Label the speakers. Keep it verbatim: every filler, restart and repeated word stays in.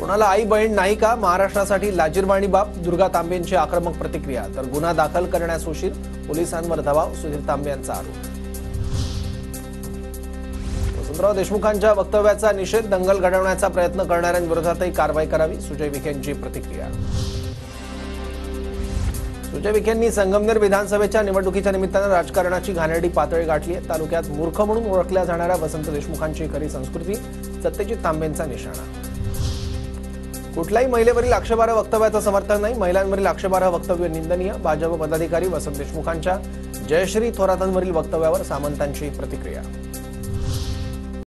Speaker 1: कोणाला आई बहीण नाही का? महाराष्ट्रासाठी लाजिरवाणी बाब. दुर्गा तांबेंची आक्रमक प्रतिक्रिया. तर गुन्हा दाखल करण्यास उशीर, पोलिसांवर दबाव. सुधीर तांबे यांचा आरोप. वसंतराव देशमुखांच्या वक्तव्याचा निषेध. दंगल घडवण्याचा प्रयत्न करणाऱ्यांविरोधातही कारवाई करावी. सुजय विखेंची प्रतिक्रिया. सुजय विखेंनी संगमनेर विधानसभेच्या निवडणुकीच्या निमित्तानं राजकारणाची घाणेरडी पातळी गाठली आहे. तालुक्यात मूर्ख म्हणून ओळखल्या जाणाऱ्या वसंत देशमुखांची खरी संस्कृती. सत्यजित तांबेंचा निशाणा. कुठल्याही महिलेवरील आक्षेपार्ह वक्तव्याचं समर्थन नाही. महिलांवरील आक्षेपार्ह वक्तव्य निंदनीय. भाजप पदाधिकारी वसंत देशमुखांच्या जयश्री थोरातांवरील वक्तव्यावर सामंतांची प्रतिक्रिया.